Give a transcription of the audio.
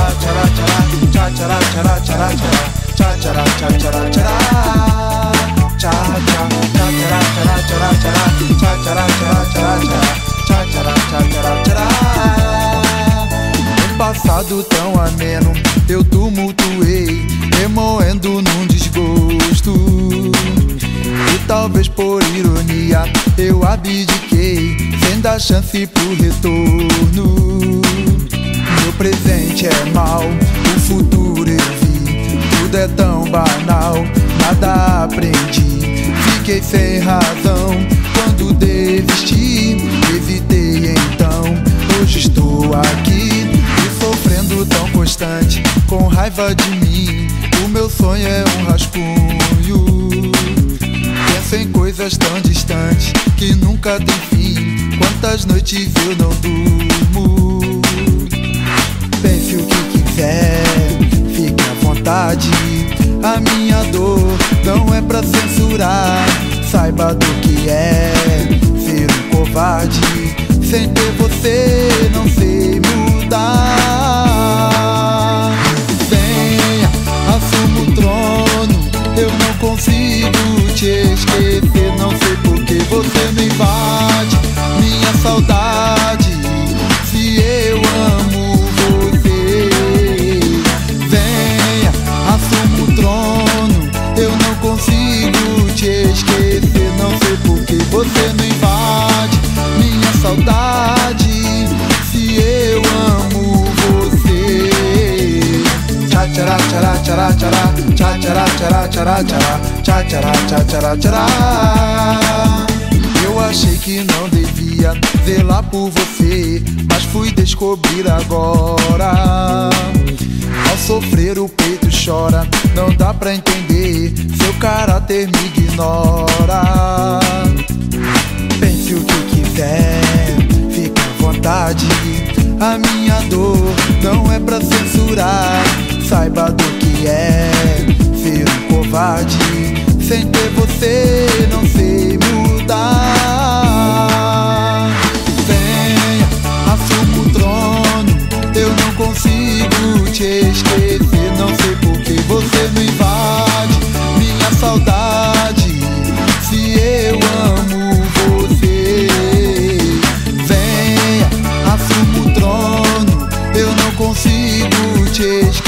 Um passado tão ameno eu tumultuei, remoendo num desgosto. E talvez por ironia eu abdiquei, sem dar chance pro retorno. Meu presente é mau, o futuro eu vi, tudo é tão banal, nada aprendi. Fiquei sem razão quando desisti, evitei então, hoje estou aqui, e sofrendo tão constante, com raiva de mim. O meu sonho é um rascunho, penso em coisas tão distantes que nunca tem fim. Quantas noites eu não durmo? Pense o que quiser, fique à vontade. A minha dor não é pra censurar. Saiba do que é ser um covarde. Sem ter você não sei mudar. Venha, assuma o trono, eu não consigo te esquecer. Não sei por que você me invade minha saudade, se eu amo você. Venha, assuma o trono, eu não consigo te esquecer. Não sei por que você me invade minha saudade, se eu amo você. Tchá tchará tchará tchará tchará, tchá tchará tchará tchará tchará, tchá tchará tchá tchará tchará. Eu achei que não devia zelar por você, mas fui descobrir agora. Ao sofrer o peito chora, não dá pra entender, seu caráter me ignora. Pense o que quiser, fique à vontade. A minha dor não é pra censurar. Saiba do que é ser um covarde. Sem ter você não sei mudar. Venha, assuma o trono, eu não consigo te esquecer. Não sei por que você me invade minha saudade, se eu amo você. Venha, assuma o trono, eu não consigo te esquecer.